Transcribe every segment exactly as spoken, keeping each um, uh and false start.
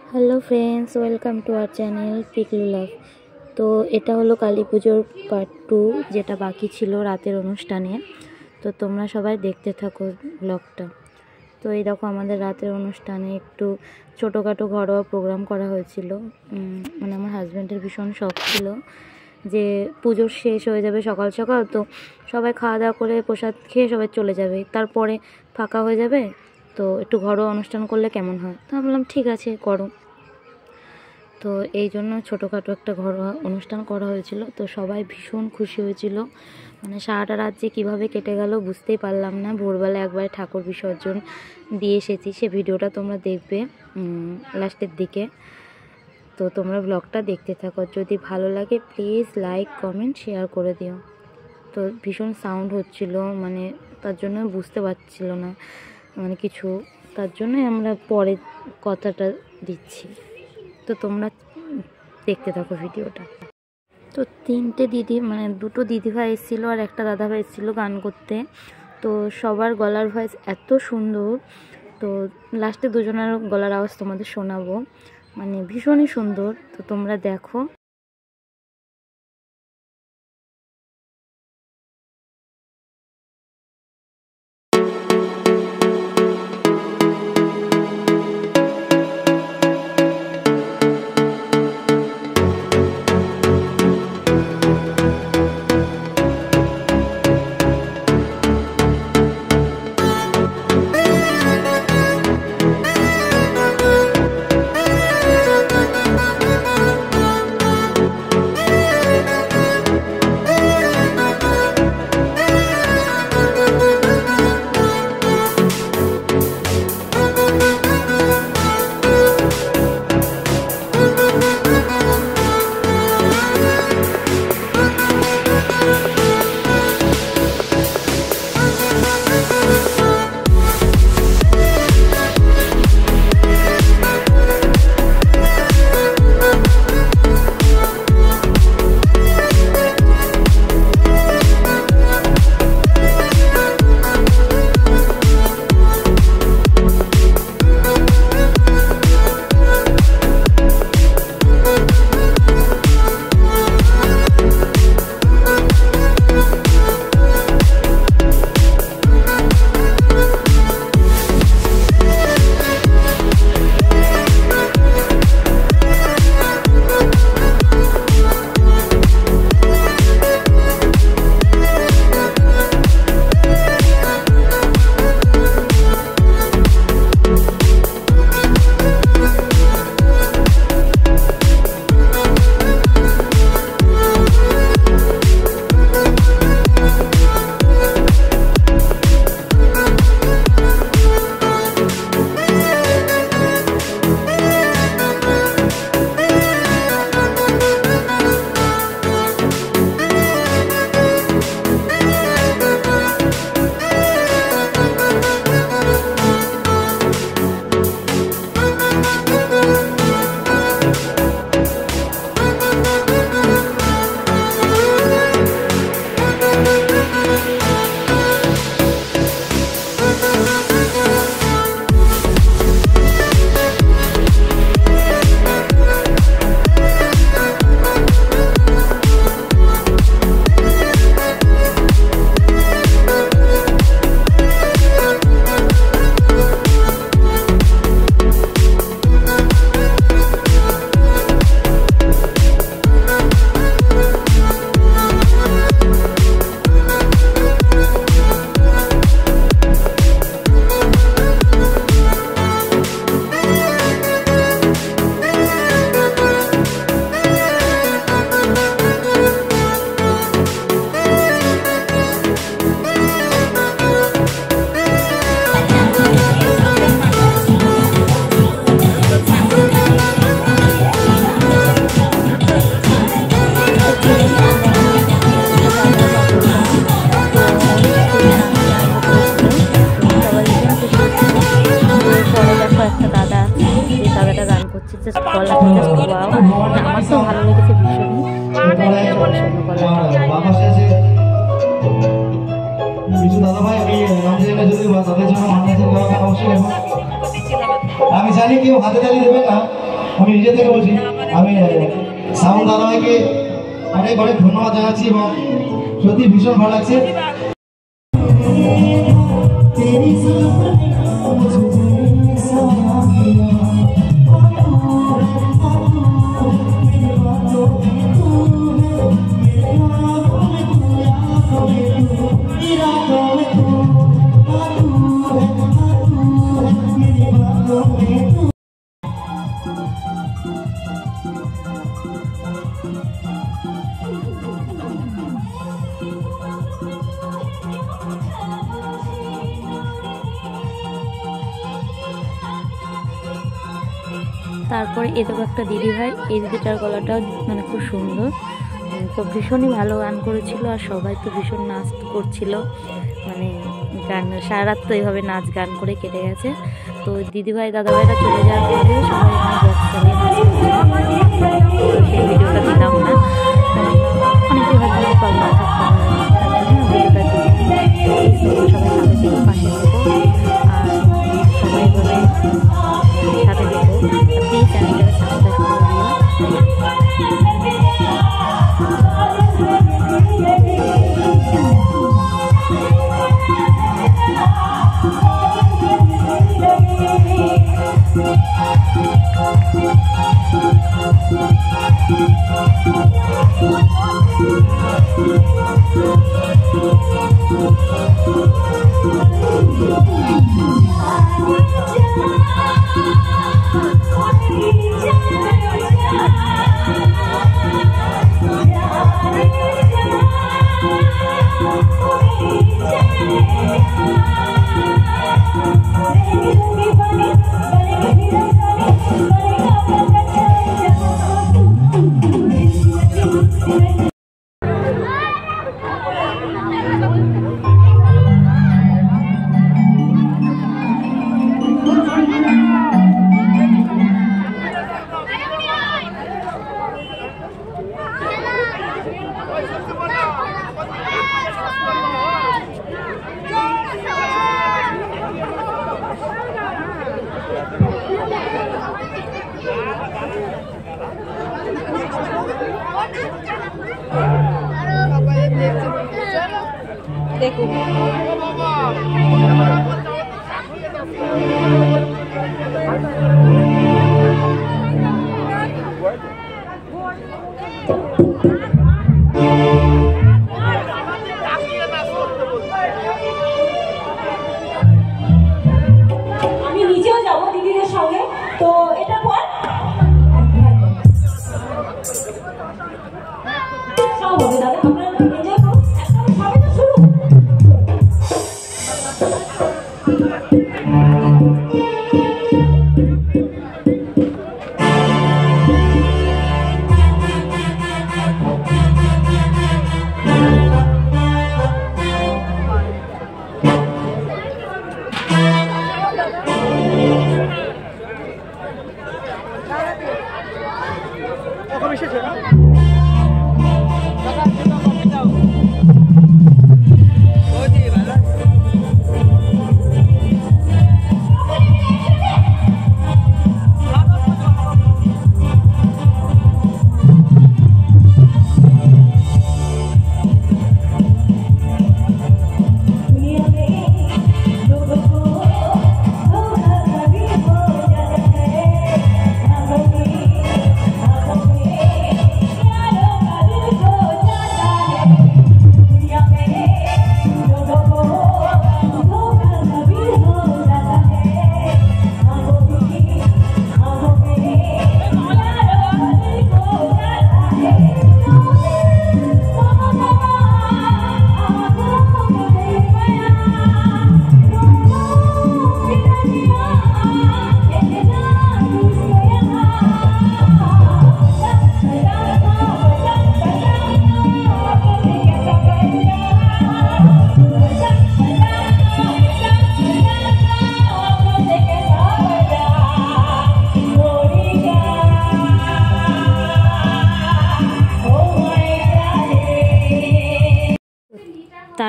Hello friends, welcome to our channel Piklu love. তো এটা হলো কালী পুজোর পার্ট টু, যেটা বাকি ছিল রাতের অনুষ্ঠানে। তো তোমরা সবাই দেখতে থাকো ব্লগটা। তো এই দেখো, আমাদের রাতের অনুষ্ঠানে একটু ছোটোখাটো ঘরোয়া প্রোগ্রাম করা হয়েছিল। মানে আমার হাজব্যান্ডের ভীষণ শখ ছিল যে পুজো শেষ হয়ে যাবে সকাল সকাল, তো সবাই খাওয়া দাওয়া করে প্রসাদ খেয়ে সবাই চলে যাবে, তারপরে ফাঁকা হয়ে যাবে, তো একটু ঘরোয়া অনুষ্ঠান করলে কেমন হয়। তো ভাবলাম ঠিক আছে, করো। তো এই জন্য ছোটোখাটো একটা ঘরোয়া অনুষ্ঠান করা হয়েছিল। তো সবাই ভীষণ খুশি হয়েছিল। মানে সারাটা রাত যে কীভাবে কেটে গেল বুঝতেই পারলাম না। ভোরবেলা একবার ঠাকুর বিসর্জন দিয়ে এসেছি, সে ভিডিওটা তোমরা দেখবে লাস্টের দিকে। তো তোমরা ব্লগটা দেখতে থাকো, যদি ভালো লাগে প্লিজ লাইক কমেন্ট শেয়ার করে দিও। তো ভীষণ সাউন্ড হচ্ছিল, মানে তার জন্য বুঝতে পারছিল না মানে কিছু, তার জন্যই আমরা পরে কথাটা দিচ্ছি। তো তোমরা দেখতে থাকো ভিডিওটা। তো তিনটে দিদি, মানে দুটো দিদিভাই এসেছিলো আর একটা দাদাভাই এসেছিলো গান করতে। তো সবার গলার ভয়েস এত সুন্দর। তো লাস্টে দুজনের গলার আওয়াজ তোমাদের শোনাবো, মানে ভীষণই সুন্দর। তো তোমরা দেখো। আমার তো ভালো লেগেছে ভীষণই। আমি জানি কেউ হাতে তালি দেবে না, আমি নিজে থেকে বলছি, আমি সাউন্ড দাদাভাইকে অনেক অনেক ধন্যবাদ জানাচ্ছি এবং সত্যি ভীষণ ভালো লাগছে। তারপরে এত একটা দিদিভাই, এই দিদিটার গলাটাও মানে খুব সুন্দর, তো ভীষণই ভালো গান করেছিল আর সবাই তো ভীষণ নাচ করছিল, মানে গান সারা রাত তো এইভাবে নাচ গান করে কেটে গেছে। তো দিদিভাই দাদাভাইরা চলে যাওয়ার পরে সবাই বক্স চালিয়ে নাচ করছিল, সেই ভিডিওটা দিলাম না, অনেকে হয়তো প্রবলেম থাকতে পারে, তার জন্য ভিডিওটা দিই। সবাই সাথে থেকে পাশে দেবো আর সবাই বলে সাথে দেবো, প্লিজ চ্যানেলটাকে সাবস্ক্রাইব করে দিও। देखो আমি নিচেও যাব দিদিদের সঙ্গে, তো এটা পর সব হবে দাদা, আপনারা এনজয় করুন, একদম সবে তো শুরু।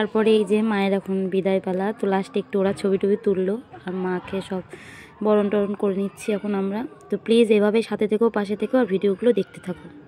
তারপরে এই যে মায়ের এখন বিদায় পালা, তো লাস্টে একটু ওরা ছবি টবি তুললো আর মাকে সব বরণ টরণ করে নিচ্ছি এখন আমরা। তো প্লিজ এভাবে সাথে থেকেও পাশে থেকেও আর ভিডিওগুলো দেখতে থাকো।